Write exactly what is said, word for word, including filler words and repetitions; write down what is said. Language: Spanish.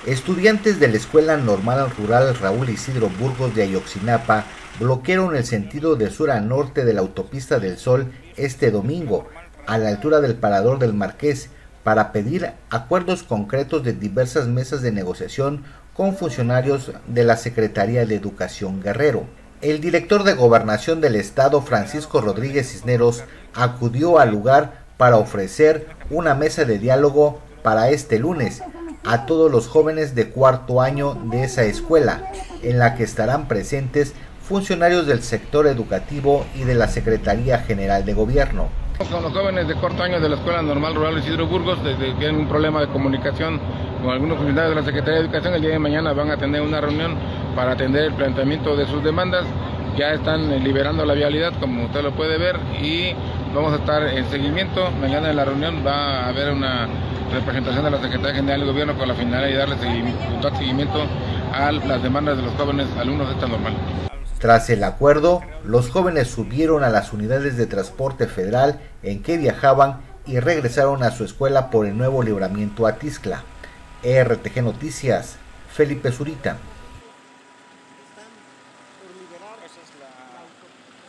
Estudiantes de la Escuela Normal Rural Raúl Isidro Burgos de Ayotzinapa bloquearon el sentido de sur a norte de la Autopista del Sol este domingo, a la altura del Parador del Marqués, para pedir acuerdos concretos de diversas mesas de negociación con funcionarios de la Secretaría de Educación Guerrero. El director de Gobernación del Estado, Francisco Rodríguez Cisneros, acudió al lugar para ofrecer una mesa de diálogo para este lunes a todos los jóvenes de cuarto año de esa escuela, en la que estarán presentes funcionarios del sector educativo y de la Secretaría General de Gobierno. Con los jóvenes de cuarto año de la Escuela Normal Rural Isidro Burgos, desde que tienen un problema de comunicación con algunos funcionarios de la Secretaría de Educación, el día de mañana van a tener una reunión para atender el planteamiento de sus demandas. Ya están liberando la vialidad, como usted lo puede ver, y vamos a estar en seguimiento. Mañana en la reunión va a haber una representación de la Secretaría General de Gobierno con la finalidad de darle seguimiento, seguimiento a las demandas de los jóvenes alumnos de esta normal. Tras el acuerdo, los jóvenes subieron a las unidades de transporte federal en que viajaban y regresaron a su escuela por el nuevo libramiento a Tixtla. R T G Noticias, Felipe Zurita.